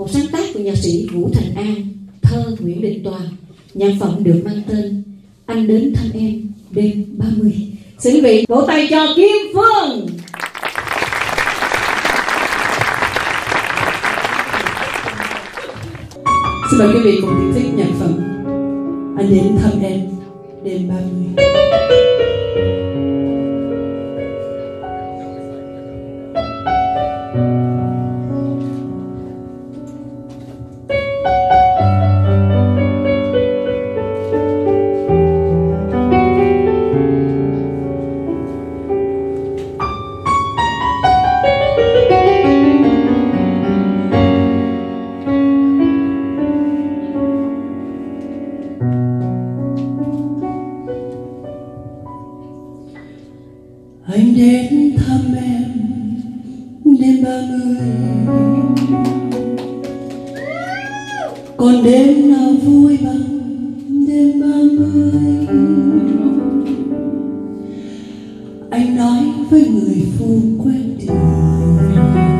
một sáng tác của nhạc sĩ Vũ Thành An, thơ Nguyễn Đình Toàn. Nhạc phẩm được mang tên Anh Đến Thăm Em Đêm 30. Xin quý vị vỗ tay cho Kim Phương. Xin mời quý vị cùng thưởng thức nhạc phẩm Anh Đến Thăm Em Đêm 30. Anh đến thăm em đêm 30, còn đêm nào vui bằng đêm 30. Anh nói với người phụ quen đường,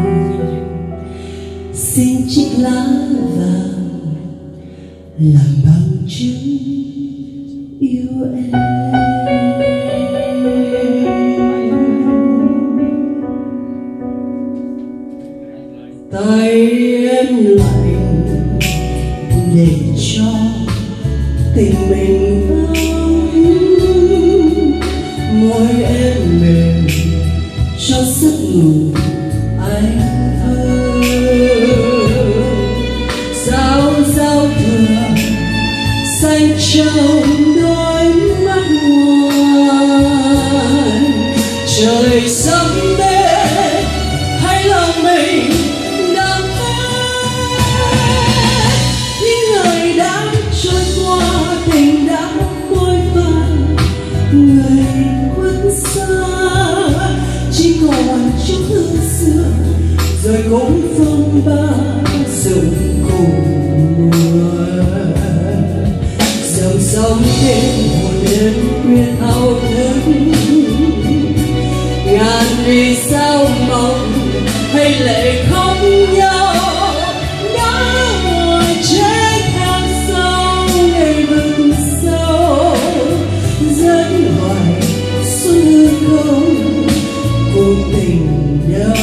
xin chiếc lá vàng làm bằng chứng yêu em. Tay em lạnh để cho tình mình ấm, môi em mềm cho giấc ngủ anh thơ. Giao thừa xanh trong đôi mắt ngoài, trời sắp đến hay lòng mình rồi cũng phong ba rụng cùng mùa. Dòng sông đêm một đêm khuya thao thức, ngàn vì sao mong hay lệ khóc nhau. Đã ngồi chết hàng sâu ngày vực sâu, dẫn hoài xuân hương không cuộc tình nhau.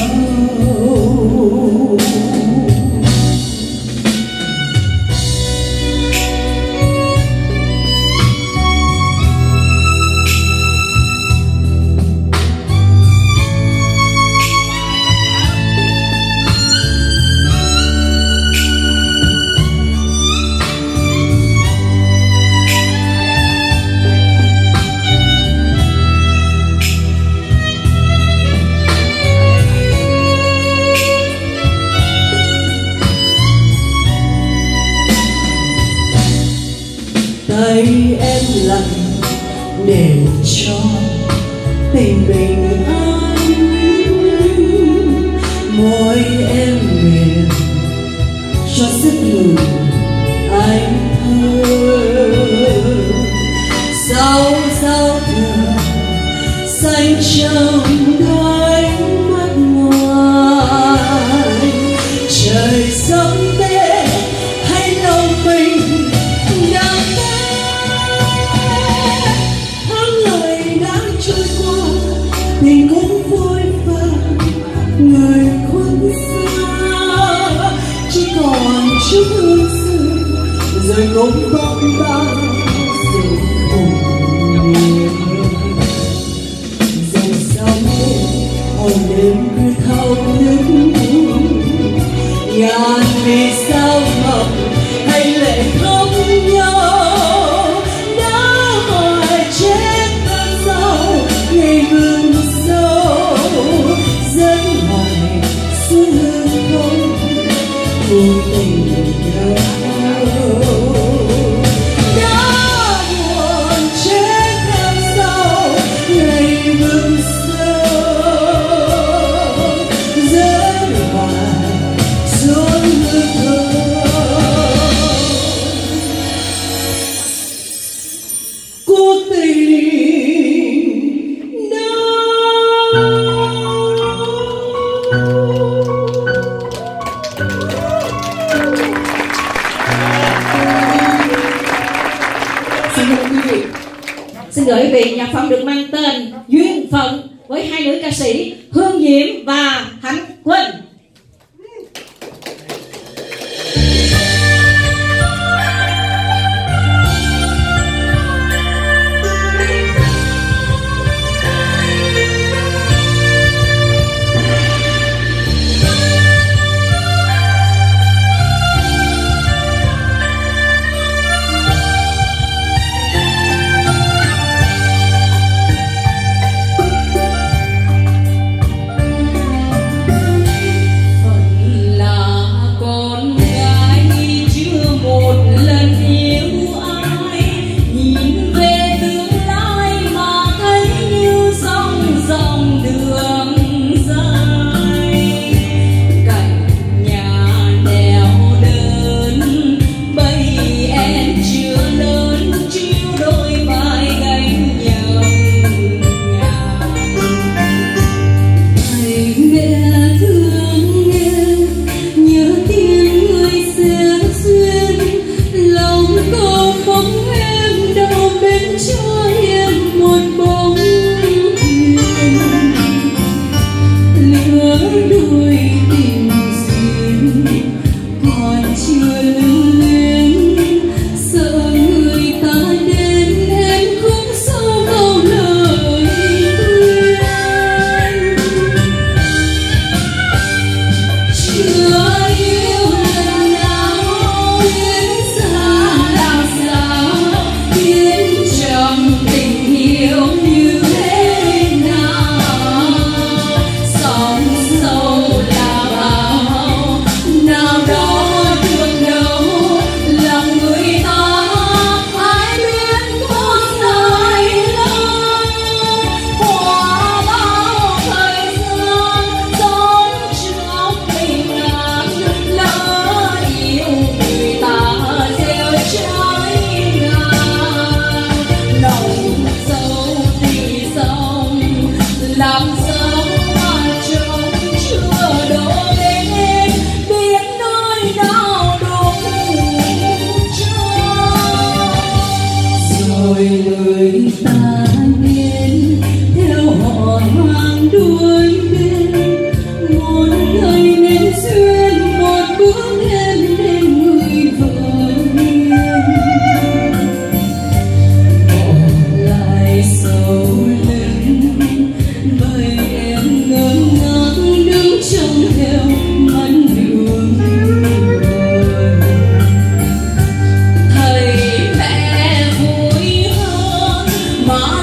Tay em lạnh để cho tình mình ấm, môi em mềm cho giấc ngủ anh thơ. Giao thừa xanh trong đôi mắt ngoài, trời sắp đến hay lòng mình đang tình cũng vội vàng người khuất xa, chỉ còn chút hương sương rồi cũng bóng ba rụng cùng mùa. Dòng sông hồn đêm cứ thao thức, ngàn vì sao mộng hay lệ khóc nhau. Đã hỏi chết ta sau ngày vương tình nhau. Xin gửi vị nhạc phẩm được mang tên Duyên Phận với hai nữ ca sĩ Hương Diễm và Hạnh Quỳnh. Mà